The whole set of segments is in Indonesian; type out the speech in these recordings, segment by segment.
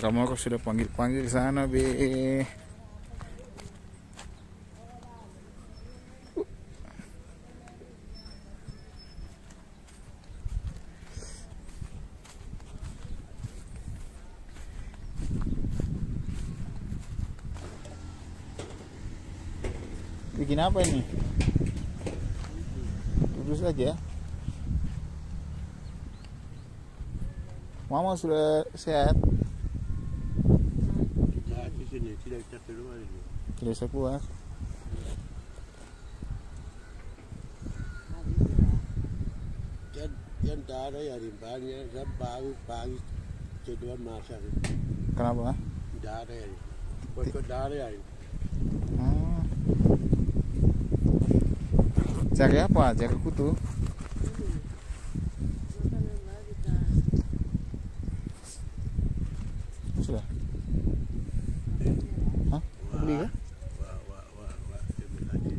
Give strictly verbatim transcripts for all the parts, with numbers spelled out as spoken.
Kakak Moko sudah panggil-panggil sana, Be. Bikin apa ini? Duduk saja. Mama sudah sehat? Nah, di sini tidak bisa keluar ini. Tidak bisa keluar. Yang yang darah ya rimbanya, saya baru pagi kedua masak. Kenapa? Darah ya, pokok darah ya. Hmm. Cari apa? Cari kutu. Sudah. Hah? Beli ya? Wah, wah, wah, wah, ini lagi.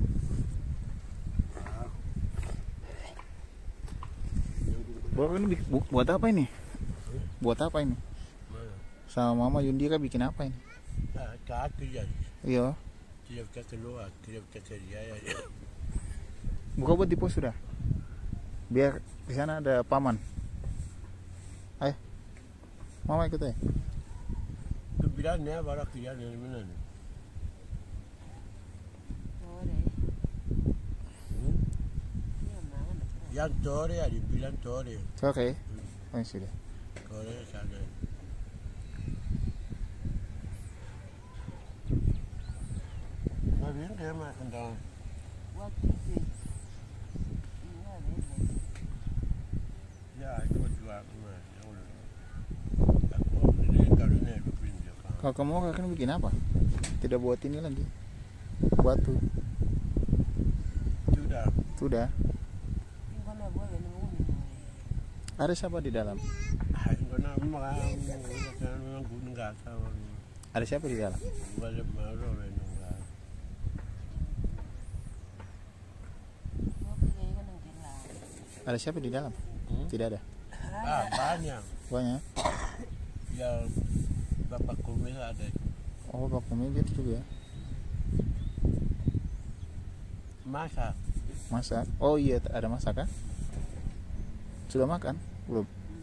Baru ini bik- bu- buat apa ini? Buat apa ini? Sama Mama Yundira bikin apa ini? Ah, kaki ya, Iya. tidak bisa keluar, tidak bisa kerja ya. Buka buat di pos sudah. Biar di sana ada paman. Ayo. Mama ikut aja. Kebirannya baru kerja dari mana? Yang tore ya, dibilang tore. Oke. Oh, sudah. Tore sana. Ngapain dia mah tentang? Ya, itu juga mas. Aku ini kalau ini berpindah. Kalau kamu akan bikin apa? Tidak buat ini lagi. Batu. Sudah. Sudah. Ada siapa di dalam? Enggak nama kan gunung gas sama. Ada siapa di dalam? Enggak ada malu enggak. Ada siapa di dalam? Hmm? Tidak ada. Ah, banyak. Banyak. Ya Bapak Kumis ada. Oh, Bapak Meja itu juga ya. Masak. Masak. Oh iya, ada masak kan? Sudah makan? Belum.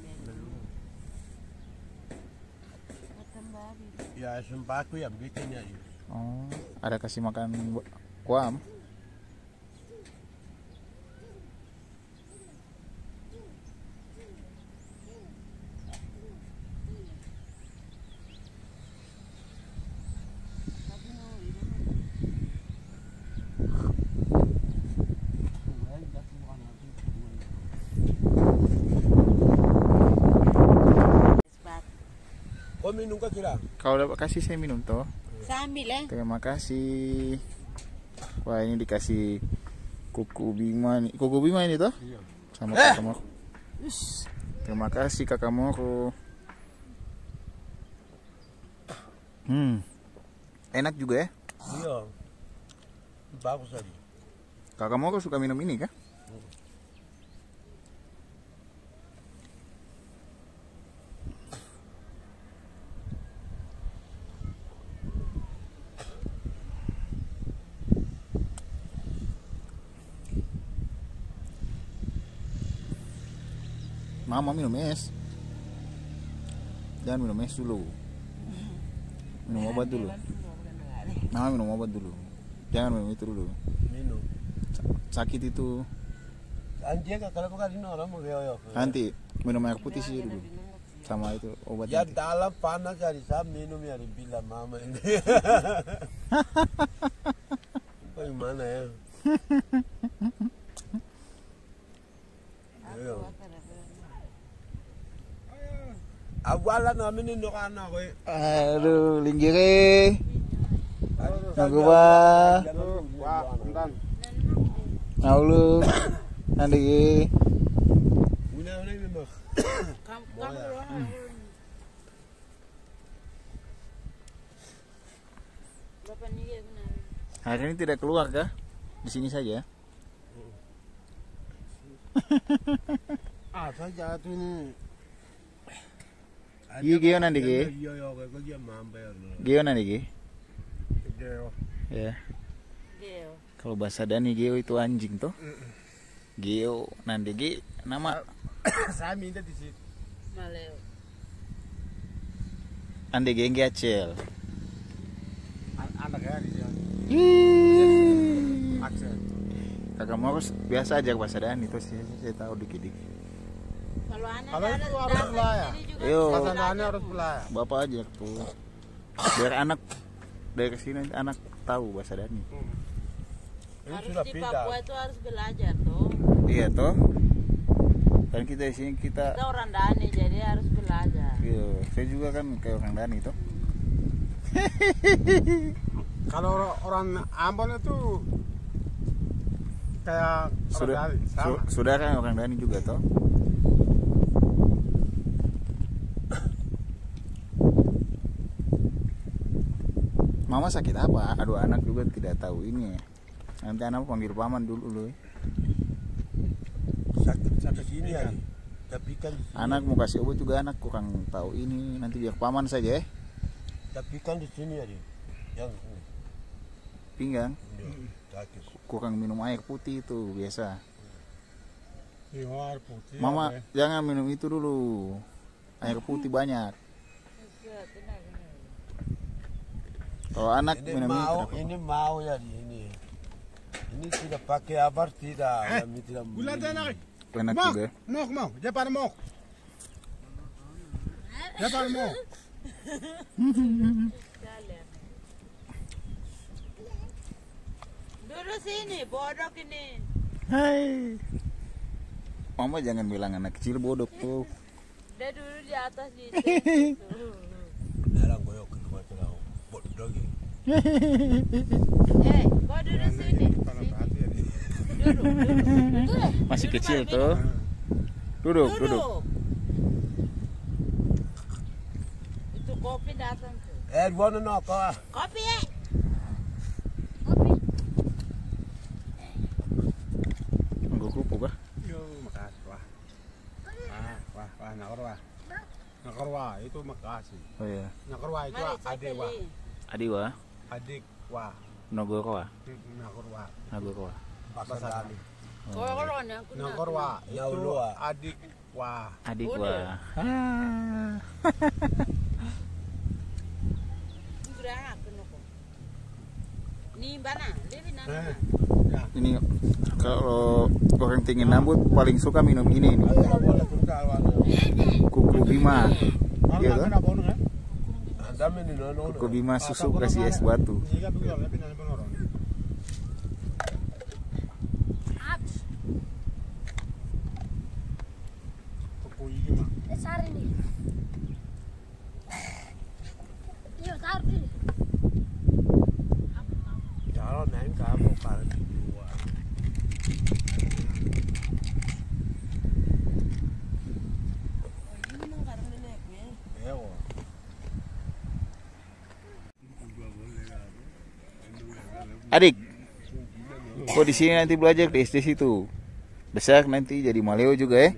Ya sembako yang bikin ya. Oh, ada kasih makan bu- kuam. Kau minum kah kira? Kalau dapat kasih saya minum toh. Saya ambil ya. Terima kasih. Wah, ini dikasih kuku Bima nih. Kuku Bima ini toh? Iya. Sama kakak Moko. Terima kasih kakak Moko. Hmm. Enak juga ya. Iya. Bagus tadi. Kakak Moko suka minum ini kah? Mama minum es. Jangan minum es dulu. Minum obat dulu. Mama minum obat dulu. Jangan minum itu dulu. Minum. Sakit itu. Anjing kalau bukan ini orang mau yo. Nanti minum air putih sih dulu. Sama itu obat. Ya nanti. dalam panas dari saya minum ya dibilang mama ini. Bagaimana ya? Ayo. Awalan namin ini anak ko. Aduh, linggire. Nago ba? Wah, bentar. Naulu. Nanti. Una una ini mah. Kamu kamu Bapak nih ya benar. Hari ini tidak keluar kah? Di sini saja. Ah, saya jatuh ini. Iya, gio nanti gi. Iya, iya, kok dia mampir. Gio nanti gi. Geo. Ya. Geo. Kalau bahasa Dani Geo itu anjing tuh. Geo nanti gi nama Saya minta di situ. Maleo. ande gengge acel. Anaknya di sini. Ih. Aksen. Kakak mau harus biasa aja bahasa Dani itu sih saya tahu dikit-dikit. Kalau anak Kalau ada itu harus datang belah, sini juga Yo. bisa Bahasa belajar, Dani harus Bu. belah. Bapak aja tuh. Biar anak dari kesini anak tahu bahasa Dani. Ini Harus sudah di pindah. Papua itu harus belajar tuh. Iya toh. Kan kita di sini kita Kita orang Dani jadi harus belajar. iya, saya juga kan kayak orang Dani toh. Kalau or- orang Ambon itu kayak orang Sudah Dani, sama. su- sudah kan orang Dani juga toh. Mama sakit apa? Aduh anak juga tidak tahu ini ya. Nanti anak panggil paman dulu loh. sakit sakit sini ya. Tapi kan di sini, Anak mau kasih obat juga anak kurang tahu ini. Nanti biar paman saja ya. tapi kan di sini ya. Yang Pinggang ini sakit. kurang minum air putih itu biasa. Iya, air putih. Mama jangan minum itu dulu. Air putih banyak. Iya, benar, benar. Kalau anak Ini minum mau, itu. ini mau ya di ini. Ini tidak pakai apa tidak, kami tidak. Bulan tanah. Enak Mok, juga. mok, mok. Jangan mok. Jangan mok. Kalian. Duduk sini, bodoh ini. Hai. Mama jangan bilang anak kecil bodoh tuh. Dia duduk di atas di Dalam goyok ke tempat tahu. Bodoh gitu. Eh, kau duduk sini. Sini. Duduk, duduk. Duduk. Masih Duduk, kecil Pak, tuh. Duduk, Duduk. duduk. Itu kopi datang tuh. Eh, buat nak kau. Kopi ya. Kopi. Enggak kupu kah? Yo, makasih wah. Ah, wah, wah, nakorwa. Nakorwa itu makasih. Oh iya. Nakorwa itu Mari saya adik wah. beli. Adiwa, Adik wah. Nogorowa, Nakorwa. Nogorowa. Bahasa Dani. Kau orang yang aku nak. Nakorwa Ya itu Allah. adik wah. Adik Udah. gua. Ah. Sudah aku nak. Ni bana, lebi nana. Eh, ya. Ini kalau orang tinggi rambut paling suka minum ini nih. Ayo boleh berkawan. Kuku Bima. Kalau Iya nggak kan? kena bono kan? Anda ini nono. Kuku Bima susu kasih es batu. Jika begitu, tapi nanti pengoron. Kuku ini mah. Besar ini. Iya, taruh ini. Kalau naik kamu kalau dua. Ewo. Adik, kok di sini nanti belajar di S D situ. Besar nanti jadi maleo juga ya.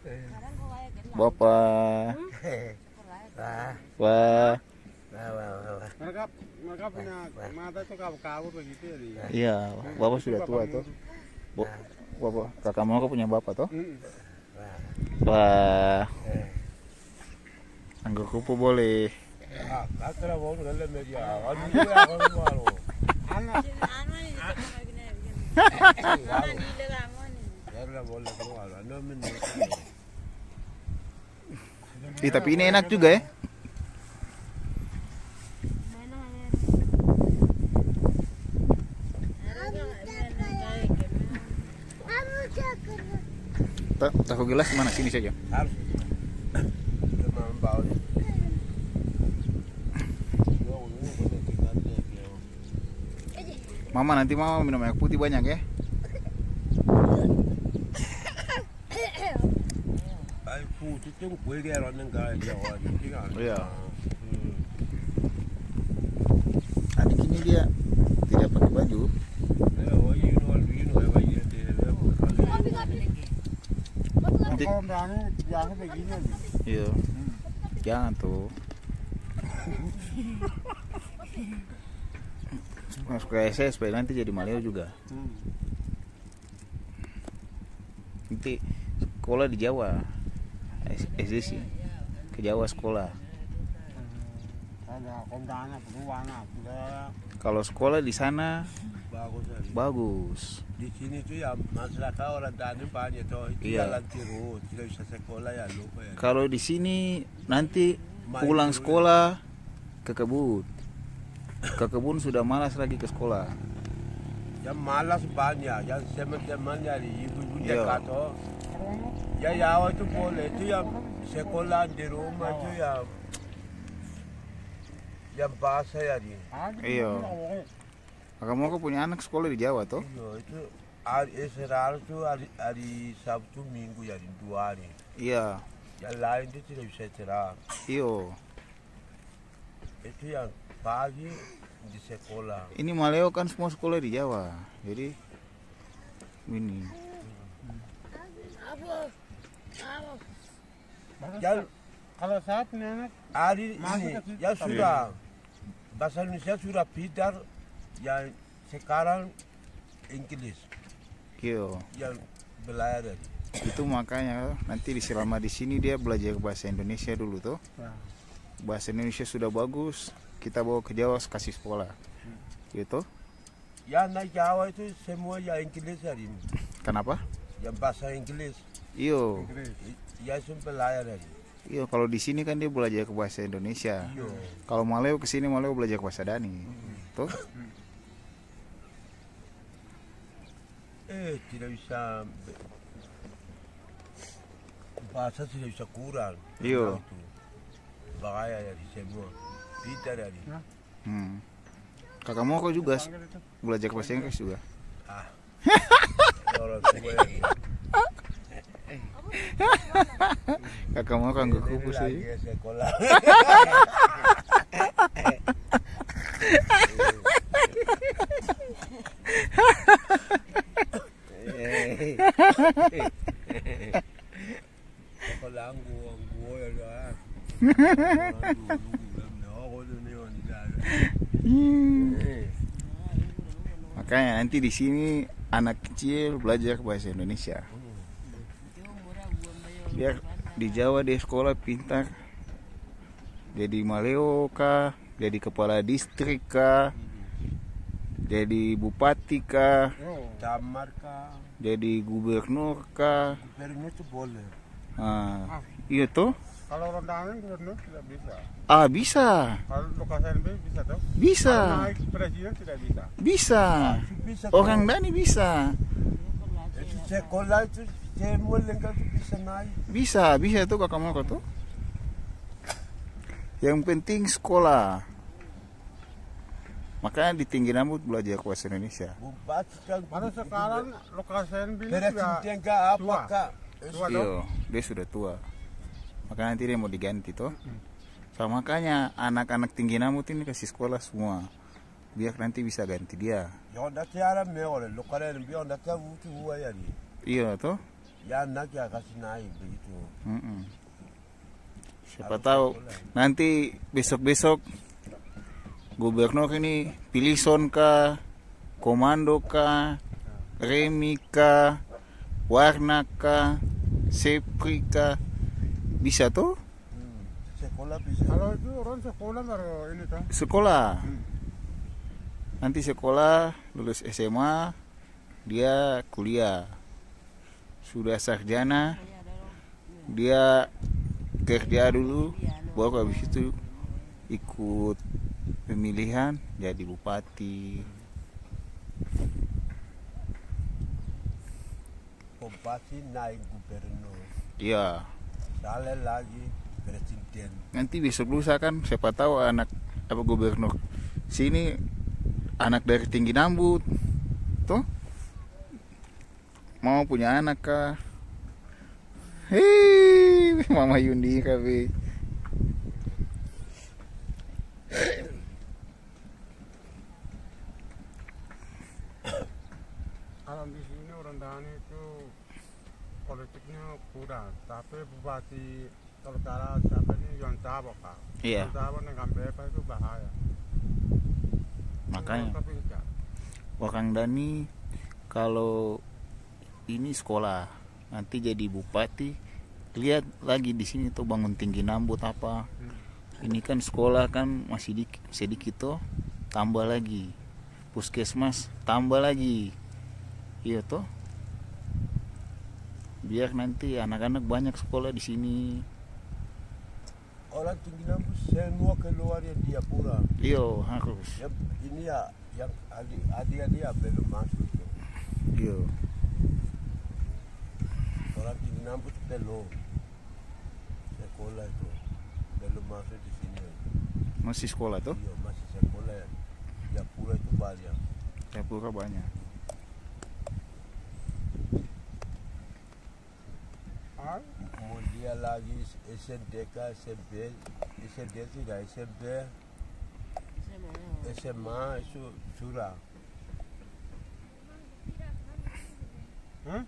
Bapak. Wah, Wah, wah, wah, wah. Mereka mereka punya mata itu kabur-kabur begitu ya. Di. iya, bapak sudah tua tuh. Bo- Bapak, kakak mau punya bapak toh? Hmm. Wah, anggur kupu boleh. Ah, kakak mau nggak media. Kalau juga aku mau. Anak Anu ni kita kena gini begini. Anu ni lega anu ni. Karena boleh keluar. Anda minum. Ih, tapi ini enak juga ya. Ta- Tahu gelas mana sini saja. Harus. Memang bau. Mama nanti mama minum air putih banyak ya. Ai putih itu kue kayak orang yang kaya Jawa tinggal. Iya. Adik ini dia tidak pakai baju. Eh, oh you know, you know, apa ya dia. Nanti, kalau berani biasa begini aja. iya. Jangan tuh. Masuk ke S S supaya nanti jadi Maleo juga. Hmm. Nanti sekolah di Jawa. S D sih. Ke Jawa sekolah. Ada kondana, peruana, udah Kalau sekolah di sana Bagus ya. bagus. Di sini tuh ya masyarakat orang Dani banyak tuh. Itu Iya. jalan terus, tidak bisa sekolah ya lupa ya. Kalau di sini nanti Main pulang dulu. sekolah ke kebun. Ke kebun sudah malas lagi ke sekolah. Yang malas banyak, yang teman-teman dari ibu-ibu Iya. dekat tuh. Ya ya itu boleh, itu yang sekolah di rumah itu yang yang bahasa ya di. Iya. Kamu kok punya anak sekolah di Jawa toh? Iya, itu hari Israel itu hari, hari Sabtu Minggu ya di dua hari. Iya. Yang lain itu tidak bisa istirahat. Iyo. Itu yang pagi di sekolah. Ini Maleo kan semua sekolah di Jawa. Jadi ini. Yang kalau saya punya anak hari Masuk ini ke situ. yang sudah bahasa Indonesia sudah pintar, yang sekarang Inggris Iyo. yang belajar. Itu makanya nanti di selama di sini dia belajar bahasa Indonesia dulu tuh. ya, Bahasa Indonesia sudah bagus, kita bawa ke Jawa kasih sekolah. Gitu. Yang naik Jawa itu semua yang Inggris hari ini. Kenapa? Yang bahasa Inggris, Iyo. Inggris. yang sudah belajar hari. Iyo, kalau di sini kan dia belajar ke bahasa Indonesia. Iya. Kalau Maleo ke sini Maleo belajar ke bahasa Dani. Tuh. Eh, tidak bisa bahasa tidak bisa kurang. Iya. Itu bahaya ya di semua. Pintar ya di. Hmm. Kakak mau kok juga Panggil itu. belajar bahasa Inggris juga. Ah. Orang tua ya. di. Kakak mau kan gue Ini kupu lagi sih. sekolah. Sekolah anggu, anggu ya dah. Makanya nanti di sini anak kecil belajar bahasa Indonesia. Biar di Jawa dia sekolah pintar. Jadi Maleo kah, jadi kepala distrik kah, jadi bupati kah, Oh, Camar kah? jadi gubernur kah. Gubernur itu boleh. Nah, iya tuh. kalau rondangan gubernur tidak bisa. Ah bisa, Kalau Lukas N B bisa tuh. bisa, Kalau naik presiden tidak bisa. bisa. Bisa Orang tuh. Dani bisa, Itu sekolah itu semua lengkap itu bisa naik. bisa, bisa tuh kakak mau tuh. Yang penting sekolah. Makanya di Tinggi Rambut belajar bahasa Indonesia. Bupati kan. Mana sekarang Lukas N B sudah Presiden kah apa tua. kah? Tua Iya, dong. dia sudah tua. Makanya nanti dia mau diganti tuh. So, makanya anak-anak Tinggi Rambut ini kasih sekolah semua. Biar nanti bisa ganti dia. Yang dah tiada mewah, lo kalian biar dah tiada butuh gua ya ni. Iya tuh. Ya anak ya kasih naik begitu. Mm-mm. Siapa tahu nanti besok-besok gubernur ini pilih Son kah, Komando kah, Remi kah, Warna kah, Sepri kah, bisa tuh Hmm. Sekolah bisa. Kalau itu orang sekolah baru ini tuh. sekolah. Hmm. Nanti sekolah lulus S M A dia kuliah, sudah sarjana dia kerja dulu, baru habis itu ikut pemilihan jadi bupati. Bupati naik gubernur. Iya. Salah lagi presiden. Nanti besok lusa kan siapa tahu anak apa gubernur sini anak dari Tinggi Rambut tuh mau punya anak kah. Hei, Mama Yundi kabe. Kalau di sini orang Dani itu politiknya kurang, tapi bupati kalau sekarang siapa nih Yon Tabok Kak. Iya. Yon Tabok nang Gambepa itu bahaya. Makanya Tapi enggak. Wah Kang Dani, kalau ini sekolah nanti jadi bupati, lihat lagi di sini tuh bangun tinggi Nambut apa. Ini kan sekolah kan masih sedikit, sedikit tuh, tambah lagi. Puskesmas tambah lagi. Iya tuh. Biar nanti anak-anak banyak sekolah di sini. Orang tinggi Nambut semua keluar yang dia pura. Iyo harus. Ya, ini ya yang adik adik dia belum masuk. Iyo. Orang tinggi Nambut belum sekolah itu belum masuk di sini. Masih sekolah tuh? Iya masih sekolah. Ya pura itu banyak. Japura banyak. Ah, Kemudian lagi S M D K, S M P, S M D tidak S M P, S M A itu curang. Hah?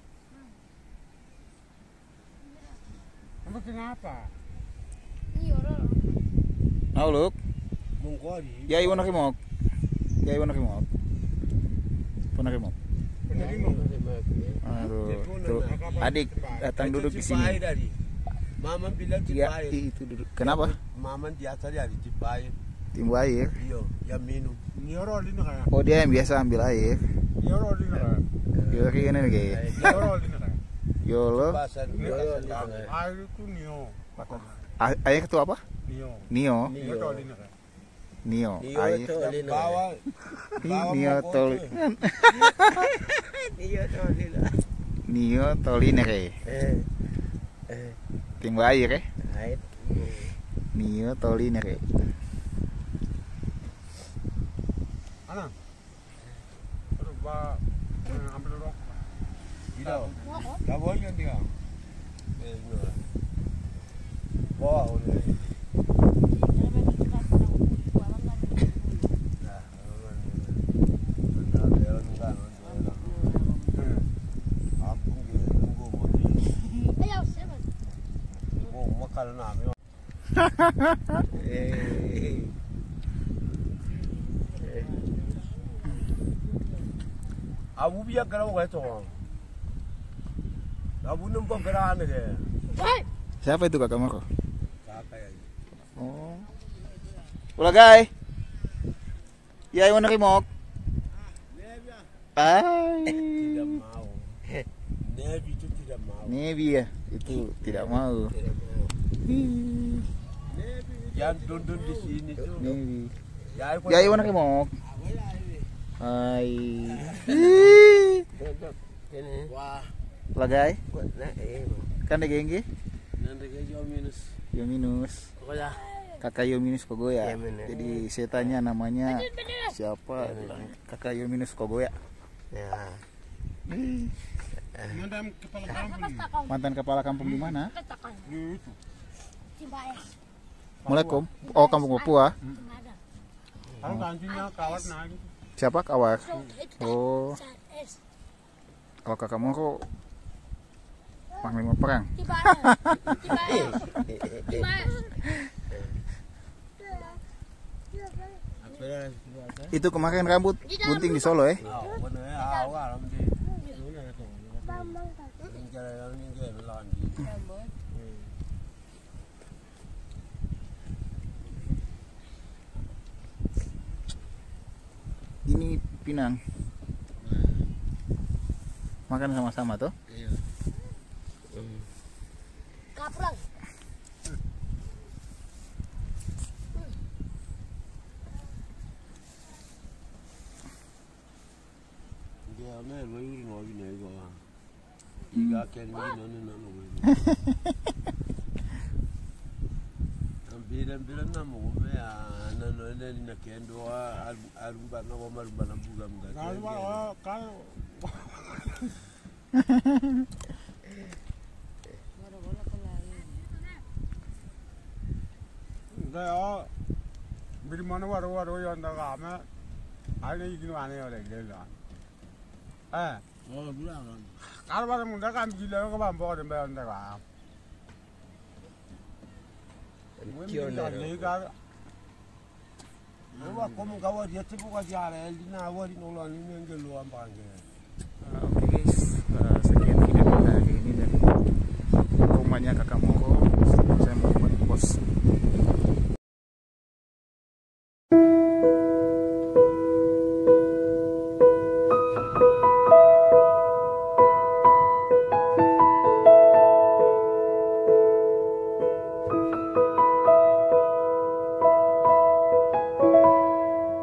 Kamu kenapa? Iya, orang. Nauluk, Mungkori. ya iwan nakimok. Ya iwan nakimok. Pun nakimok. Penerima. Aduh, tuh adik datang duduk di sini. Dari. Mama bilang Ya, Cipair. itu duduk. Kenapa? Mama di atas dari Cipair. Timbu air. Iya, yang minum. Nioro di negara. Oh dia yang biasa ambil air. Nioro di negara. Yo kayak gini kayak. Nioro di negara. Yolo. Pasar Nioro pasar di tanah. negara. Air itu Nio. A- Air itu apa? Nio. Nio. Nioro di negara. Nio. Nio Air. itu bawa bawa Nio mogok tol. tuh. Nio itu lila. Nio toline kayak. Eh. Eh. Timbu air eh. Air. Nio toline kayak. Ana. Terus ba ambil rokok. Tidak. Gak boleh kan dia. Eh, enggak. Wah, udah. Nah, benar dia enggak. Ampun dia tunggu mau dia. Ayo, siapa? Mau makan nama. Eh. Abu biar kerana kau itu. Abu nampak kerana dia. Woi, Siapa itu kakak Mako? Kakak ya. Oh. Ulah guys. Ya iwan nakimok. Ay. Tidak mau. Nevi itu tidak mau. Nevi ya, itu tidak mau. Tidak mau. Ih, Yang duduk di sini tuh. Nevi. Ya, Ya iwan nakimok. Hai. Ini. Wah. Ulah guys. Nah, eh. Kan degengge? Nanti kayak minus. Yo minus. Pokoknya. Kakak Yo minus Kogoya. Iya, bener. Jadi saya tanya namanya siapa? Bilang, Kakak Yo minus Kogoya. Ya. Ih, Mantan kepala kampung. mantan kepala kampung di mana? katakan. Itu. Cibaes. Assalamualaikum. Oh, kampung Papua. Ada. Kalau gantinya kawat naik. Siapa Kawar? So, itu kan Oh, S. kalau kakak Moko panglima perang. Cibaes. Cibaes. Cibaes. Itu kemarin rambut gunting di Solo eh. Ah, benar ya. Ah, wah, nanti. Ini jalan ini ke belakang. Ini Pinang. Makan sama-sama tuh. Iya. Kaprang. Dia mel mayuri no ini ego. Iga ken ni no no no no. Ambilan bilan na mo me na no ne na kendo arumba na mo marumba na buga mga. Kalau oh, kalau Enggak oh. Bili mana waru-waru yang dah kami. Ada yang mana yang ada gila. Eh, Oh, bilang kan. kalau baru muda kan gila ke bambu ada bayar dah kami. Wemila lega. Ewa como gawa dia tipu kasi ala elina awari nolong ini ngelu ambange. Oke guys, uh, sekian